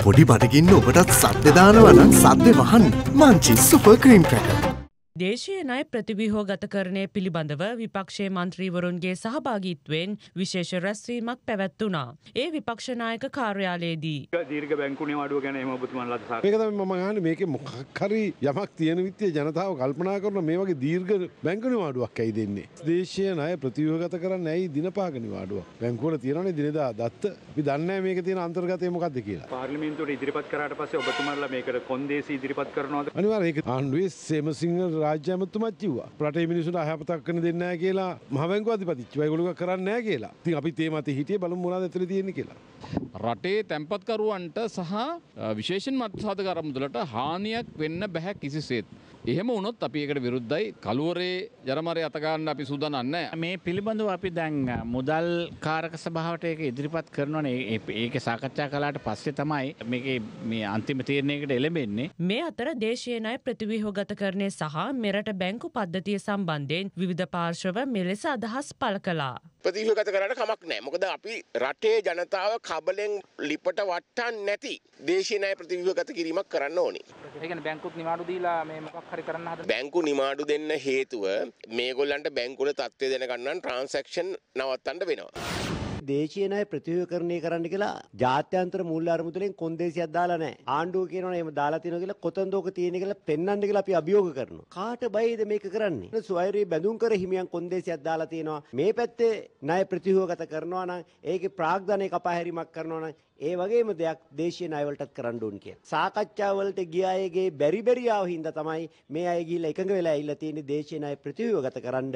පොඩි බඩගින්න ඔබටත් සද්ද දානවා නම් සද්ද වහන්න මංචි සුපර් ක්‍රීම් ක්‍රැකර්. දේශීය ණය ප්‍රතිව්‍යුහගතකරණය පිළිබඳව විපක්ෂයේ මන්ත්‍රීවරුන්ගේ සහභාගීත්වයෙන් විශේෂ රැස්වීමක් පැවැත්වුණා. ඒ විපක්ෂ නායක කාර්යාලයේදී දීර්ඝ බැංකු නිවාඩුව ගැන එහෙම ඔබතුමාලාට සාකච්ඡා. මේක තමයි මම අහන්නේ මේකේ මොකක් හරි යමක් තියෙන විදිය ජනතාව කල්පනා කරන මේ වගේ දීර්ඝ බැංකු නිවාඩුවක් ඇයි දෙන්නේ? දේශීය ණය ප්‍රතිව්‍යුහගත කරන්නේ ඇයි දිනපාක නිවාඩුවක්? බැංකුවල තියෙනනේ දිනදා දත්ත. අපි දන්නේ නැහැ මේකේ තියෙන අන්තර්ගතය මොකක්ද කියලා. පාර්ලිමේන්තුවට ඉදිරිපත් කරාට පස්සේ ඔබතුමාලා මේකට කොන්දේසි ඉදිරිපත් කරනවද? අනිවාර්යයෙන් ඒක ආණ්ඩුවේ සේමසිංහ රාජ්‍ය ඇමතුමත් කිව්වා. රටේ මිනිස්සුන්ට අයහපතක් කරන්න දෙන්නේ නැහැ කියලා මහ බැංකුව අධිපතිච්ච ඒගොල්ලෝ කරන්නේ නැහැ කියලා. ඉතින් අපි තේ මතේ හිටියේ බලමු මොනවද ඇතුලේ තියෙන්නේ කියලා. රටේ තැන්පත්කරුවන්ට සහ විශේෂයෙන් මත්සාධක අරමුදලට හානියක් වෙන්න බෑ කිසිසේත්. එහෙම වුණොත් අපි ඒකට විරුද්ධයි. කළුවරේ ජනමරේ අත ගන්න අපි සූදානම් නැහැ. මේ පිළිබඳව අපි දැන් මුදල් කාරක සභාවට ඒක ඉදිරිපත් කරනවානේ. ඒක සාකච්ඡා කළාට පස්සේ තමයි මේකේ මේ අන්තිම තීරණයකට එළඹෙන්නේ. මේ අතර දේශීය ණය ප්‍රතිව්‍යුහගතකරණය සහ මෙරට බැංකු පද්ධතිය සම්බන්ධයෙන් විවිධ පාර්ශ්ව මෙලෙස අදහස් පළ කළා. ප්‍රතිව්‍යුහගත කරන්න කමක් නැහැ. මොකද අපි රටේ ජනතාව කබලෙන් ලිපට වට්ටන්නේ නැති දේශීය ණය ප්‍රතිව්‍යුහගත කිරීමක් කරන්න ඕනේ. ඒ කියන්නේ බැංකුත් නිවාඩු දීලා මේ මොකක් හරි කරන්න හදන බැංකු නිවාඩු දෙන්න හේතුව මේගොල්ලන්ට බැංකුවල තත්ත්වය දැනගන්න නම් ට්‍රාන්සැක්ෂන් නවත්තන්න වෙනවා. දේශීය ණය ප්‍රතිව්‍යුහකරණය කරන්න කියලා ජාත්‍යන්තර මූල්‍ය අරමුදලෙන් කොන්දේසියක් දාලා නැහැ. ආණ්ඩුව කියනවනේ එහෙම දාලා තියෙනවා කියලා කොතනද ඔක තියෙන්නේ කියලා පෙන්වන්න කියලා අපි අභියෝග කරනවා. කාට බයිද මේක කරන්නේ? ස්වෛරී බැඳුම් කර හිමියන් කොන්දේසියක් දාලා තියෙනවා. මේ පැත්තේ ණය ප්‍රතිව්‍යුහගත කරනවා නම් ඒකේ ප්‍රාග්ධනය කපා හැරීමක් කරනවා නම් ඒ වගේම දෙයක් දේශීය ණය වලටත් කරන්න ඕන කියලා. සාකච්ඡා වලට ගිය අයගේ බැරි ආව හින්දා තමයි මේ අය ගිහිල්ලා එකඟ වෙලා ඇවිල්ලා තියෙන්නේ දේශීය ණය ප්‍රතිව්‍යුහගත කරන්න.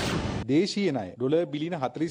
දේශීය ණය ඩොලර් බිලියන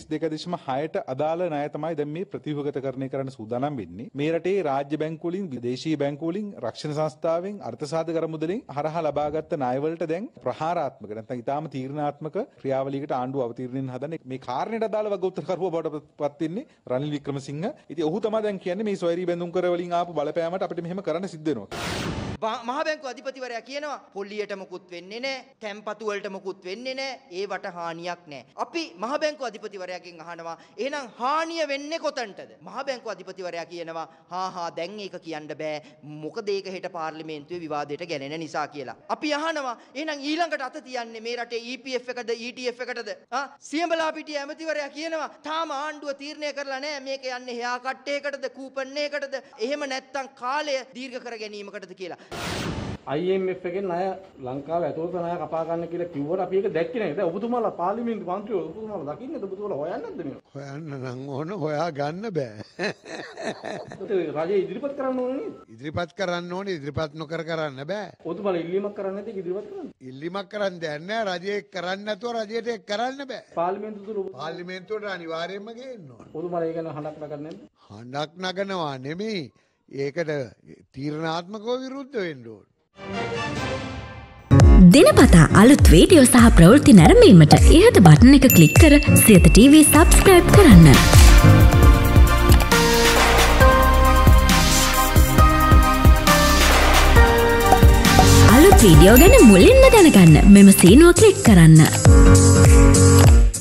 42.6ට අදාළ ණය තමයි දැන් මේ ප්‍රතිව්‍යුහගතකරණය කරන්න සූදානම් වෙන්නේ. මේ රටේ රාජ්‍ය බැංකු වලින්, දේශීය බැංකු වලින්, රක්ෂණ සංස්ථාවෙන්, අර්ථසාධක අරමුදලෙන් හරහා ලබාගත් ණය වලට දැන් ප්‍රහාරාත්මක නැත්නම් ඊටාම තීරණාත්මක ක්‍රියාවලියකට ආණ්ඩුව අවතීර්ණයෙන් හදන්නේ. මේ කාරණයට අදාළ වගඋත්තරකරුවා බවට පත් වෙන්නේ රනිල් වික්‍රමසිංහ. ඉතින් ඔහු තමයි දැන් කියන්නේ මේ ස්වෛරී බැඳුම් කර වලින් ආපු බලපෑමට අපිට මෙහෙම කරන්න සිද්ධ වෙනවා. මහ බැංකුව අධිපතිවරයා කියනවා පොල්ලියට මොකුත් වෙන්නේ නැහැ, තැම්පතු වලට මොකුත් වෙන්නේ නැහැ, ඒවට හානියක් නැහැ. අපි මහ බැංකුව අධිපතිවරයාගෙන් අහනවා එහෙනම් හානිය වෙන්නේ කොතනටද? මහ බැංකුව අධිපතිවරයා කියනවා දැන් ඒක කියන්න බෑ. මොකද ඒක හෙට පාර්ලිමේන්තුවේ විවාදයට ගැලෙන නිසා කියලා. අපි අහනවා එහෙනම් ඊළඟට අත තියන්නේ මේ රටේ EPF එකද ETF එකටද? සියඹලා පිටිය ඇමතිවරයා කියනවා තාම ආණ්ඩුව තීරණය කරලා නැහැ මේක යන්නේ හයා කට්ටේකටද කූපන් එකටද එහෙම නැත්නම් කාලය දීර්ඝ කර ගැනීමකටද කියලා. IMF එකෙන් ණය ලංකාව ඇතුළත ණය කපා ගන්න කියලා කිව්වට අපි ඒක දැක්කේ නැහැ. දැන් ඔබතුමාලා පාර්ලිමේන්තු මන්ත්‍රීවරු ඔබතුමාලා දකින්නද ඔබතුමාලා හොයන්නේ නැද්ද මේක? හොයන්න නම් ඕන හොයා ගන්න බෑ. රජය ඉදිරිපත් කරන්න ඕනේ නේද? ඉදිරිපත් කරන්න ඕනේ ඉදිරිපත් නොකර කරන්න බෑ. ඔබතුමාලා ඉල්ලීමක් කරන්නේ නැති ඉදිරිපත් කරන්න. ඉල්ලීමක් කරන්න දෙයක් නෑ. රජයේ කරන්නේ නැතුව රජයට ඒක කරන්න බෑ. පාර්ලිමේන්තුවට අනිවාර්යයෙන්ම ගේන්න ඕන. ඔබතුමාලා ඒක ගැන හඬක් නගන්නේ නැද්ද? හඬක් නගනවා නෙමෙයි. ඒකට තීරණාත්මකව විරුද්ධ වෙන්න ඕන. දිනපතා අලුත් වීඩියෝ සහ ප්‍රවෘත්ති නැරඹීමට ඉහත බටන් එක ක්ලික් කර සියත TV subscribe කරන්න. අලුත් වීඩියෝ ගැන මුලින්ම දැනගන්න මෙම සීනුව ක්ලික් කරන්න.